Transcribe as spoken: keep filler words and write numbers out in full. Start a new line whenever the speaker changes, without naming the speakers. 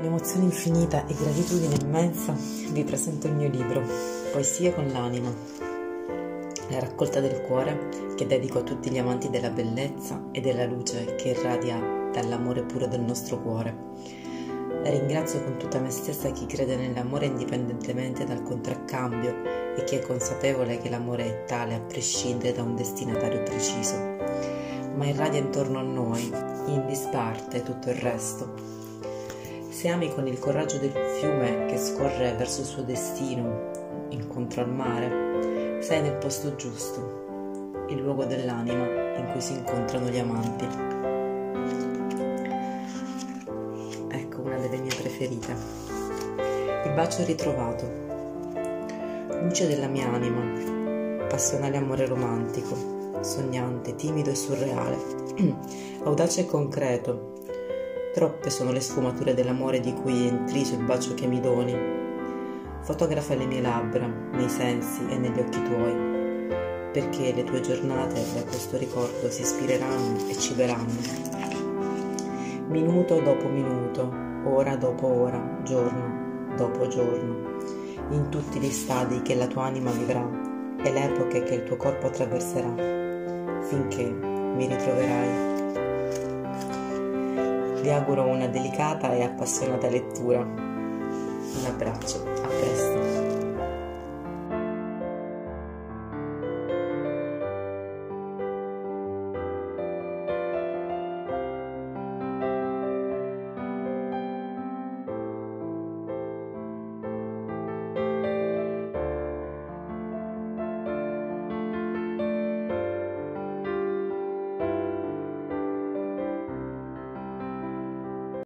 Con emozione infinita e gratitudine immensa vi presento il mio libro, Poesie con l'anima, la raccolta del cuore che dedico a tutti gli amanti della bellezza e della luce che irradia dall'amore puro del nostro cuore. Ringrazio con tutta me stessa chi crede nell'amore indipendentemente dal contraccambio e chi è consapevole che l'amore è tale a prescindere da un destinatario preciso, ma irradia intorno a noi, in disparte tutto il resto. Se ami con il coraggio del fiume che scorre verso il suo destino, incontro al mare, sei nel posto giusto, il luogo dell'anima in cui si incontrano gli amanti. Ecco una delle mie preferite. Il bacio ritrovato. Luce della mia anima, passionale amore romantico, sognante, timido e surreale, audace e concreto. Troppe sono le sfumature dell'amore di cui è intriso il bacio che mi doni. Fotografa le mie labbra, nei sensi e negli occhi tuoi, perché le tue giornate da questo ricordo si ispireranno e ciberanno. Minuto dopo minuto, ora dopo ora, giorno dopo giorno, in tutti gli stadi che la tua anima vivrà e le epoche che il tuo corpo attraverserà, finché mi ritroverai. Vi auguro una delicata e appassionata lettura. Un abbraccio.